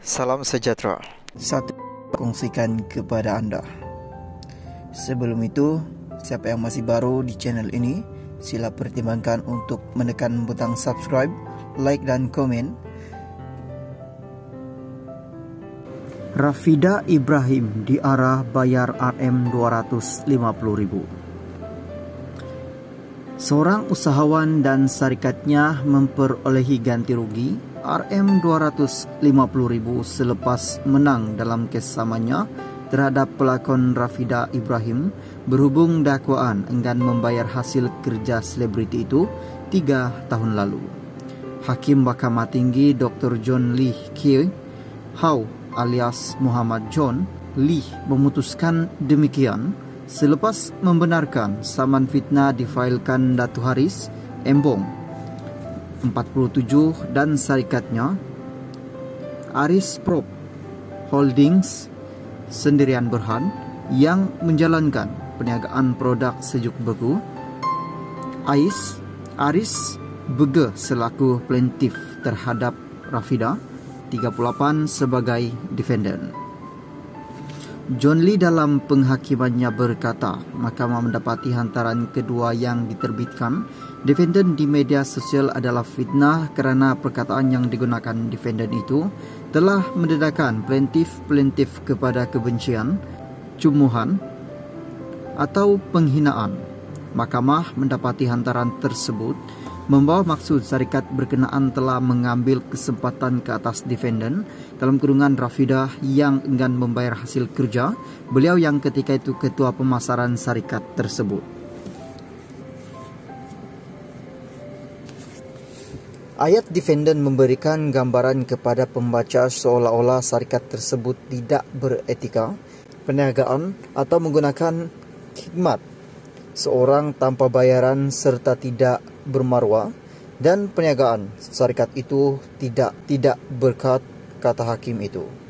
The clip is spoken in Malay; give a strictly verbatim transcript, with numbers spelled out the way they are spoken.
Salam sejahtera. Satu kongsikan kepada anda. Sebelum itu, siapa yang masih baru di channel ini, sila pertimbangkan untuk menekan butang subscribe, like dan komen. Rafida Ibrahim diarah bayar R M dua ratus lima puluh ribu. Seorang usahawan dan syarikatnya memperolehi ganti rugi R M dua ratus lima puluh ribu selepas menang dalam kes samanya terhadap pelakon Rafida Ibrahim berhubung dakwaan enggan membayar hasil kerja selebriti itu tiga tahun lalu. Hakim Mahkamah Tinggi Doktor John Lee Kie Hau alias Muhammad John Lee memutuskan demikian selepas membenarkan saman fitnah difailkan Datu Haris Embong empat puluh tujuh dan syarikatnya Aris Prop Holdings Sendirian Berhan yang menjalankan perniagaan produk sejuk beku. Ais Aris Bege selaku plaintiff terhadap Rafida tiga puluh delapan sebagai defendant. John Lee dalam penghakimannya berkata, mahkamah mendapati hantaran kedua yang diterbitkan defendant di media sosial adalah fitnah kerana perkataan yang digunakan defendant itu telah mendedakan plaintiff-plaintiff kepada kebencian, cumuhan atau penghinaan. Mahkamah mendapati hantaran tersebut membawa maksud syarikat berkenaan telah mengambil kesempatan ke atas defendant dalam kurungan Rafida yang enggan membayar hasil kerja beliau yang ketika itu ketua pemasaran syarikat tersebut. Ayat defendant memberikan gambaran kepada pembaca seolah-olah syarikat tersebut tidak beretika, perniagaan atau menggunakan khidmat seorang tanpa bayaran serta tidak bermaruah dan perniagaan syarikat itu tidak tidak berkat, kata hakim itu.